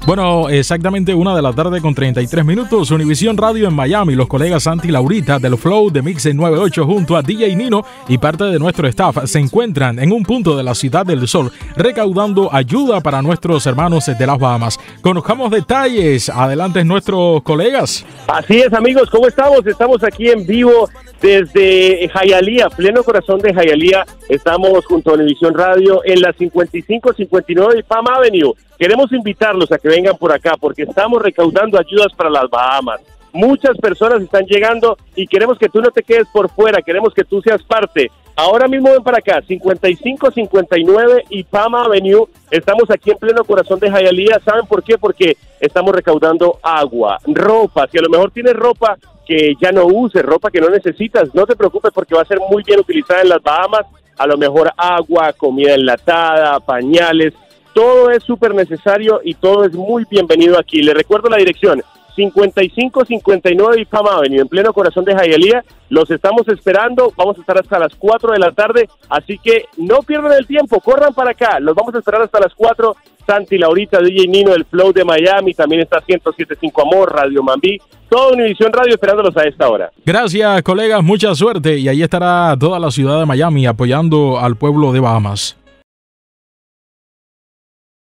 Bueno, exactamente 1 de la tarde con 33 minutos. Univisión Radio en Miami. Los colegas Santi y Laurita del Flow de Mix 98 junto a DJ Nino y parte de nuestro staff se encuentran en un punto de la Ciudad del Sol recaudando ayuda para nuestros hermanos de las Bahamas. Conozcamos detalles. Adelante, nuestros colegas. Así es, amigos. ¿Cómo estamos? Estamos aquí en vivo desde Hialeah, pleno corazón de Hialeah. Estamos junto a Univisión Radio en la 5559 de Palm Avenue. Queremos invitarlos a que vengan por acá porque estamos recaudando ayudas para las Bahamas. Muchas personas están llegando y queremos que tú no te quedes por fuera, queremos que tú seas parte. Ahora mismo ven para acá, 5559 y Palm Avenue. Estamos aquí en pleno corazón de Hialeah. ¿Saben por qué? Porque estamos recaudando agua, ropa. Si a lo mejor tienes ropa que ya no uses, ropa que no necesitas, no te preocupes porque va a ser muy bien utilizada en las Bahamas. A lo mejor agua, comida enlatada, pañales, todo es súper necesario y todo es muy bienvenido aquí. Les recuerdo la dirección, 5559 y Palm Avenue, en pleno corazón de Hialeah. Los estamos esperando, vamos a estar hasta las 4 de la tarde, así que no pierdan el tiempo, corran para acá, los vamos a esperar hasta las 4. Santi, Laurita, DJ Nino, el Flow de Miami, también está 107.5 Amor, Radio Mambí, todo Univisión Radio esperándolos a esta hora. Gracias, colegas, mucha suerte y ahí estará toda la ciudad de Miami apoyando al pueblo de Bahamas.